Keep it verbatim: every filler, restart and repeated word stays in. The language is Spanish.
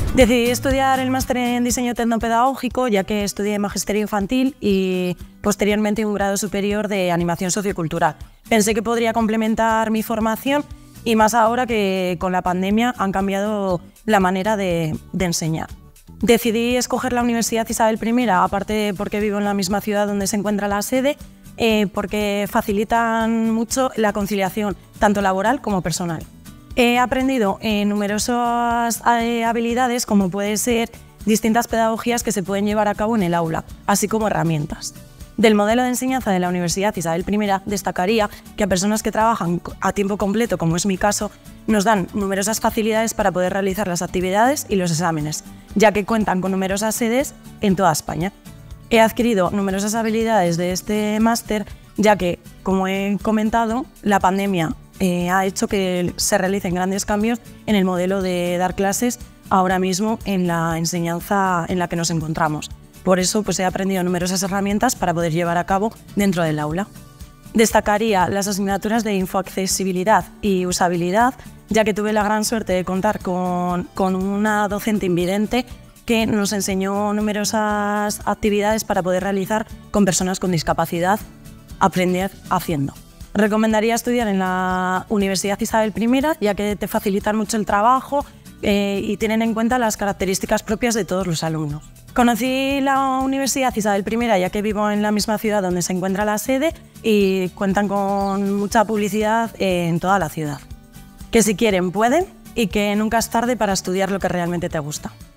Decidí estudiar el máster en diseño tecnopedagógico, ya que estudié magisterio infantil y posteriormente un grado superior de animación sociocultural. Pensé que podría complementar mi formación y más ahora que con la pandemia han cambiado la manera de, de enseñar. Decidí escoger la Universidad Isabel primera, aparte porque vivo en la misma ciudad donde se encuentra la sede, eh, porque facilitan mucho la conciliación, tanto laboral como personal. He aprendido eh, numerosas eh, habilidades, como puede ser distintas pedagogías que se pueden llevar a cabo en el aula, así como herramientas. Del modelo de enseñanza de la Universidad Isabel primera destacaría que a personas que trabajan a tiempo completo, como es mi caso, nos dan numerosas facilidades para poder realizar las actividades y los exámenes, ya que cuentan con numerosas sedes en toda España. He adquirido numerosas habilidades de este máster, ya que, como he comentado, la pandemia eh, ha hecho que se realicen grandes cambios en el modelo de dar clases ahora mismo en la enseñanza en la que nos encontramos. Por eso pues, he aprendido numerosas herramientas para poder llevar a cabo dentro del aula. Destacaría las asignaturas de infoaccesibilidad y usabilidad, ya que tuve la gran suerte de contar con, con una docente invidente que nos enseñó numerosas actividades para poder realizar con personas con discapacidad, aprender haciendo. Recomendaría estudiar en la Universidad Isabel primera, ya que te facilitan mucho el trabajo eh, y tienen en cuenta las características propias de todos los alumnos. Conocí la Universidad Isabel primera ya que vivo en la misma ciudad donde se encuentra la sede y cuentan con mucha publicidad en toda la ciudad. Que si quieren pueden y que nunca es tarde para estudiar lo que realmente te gusta.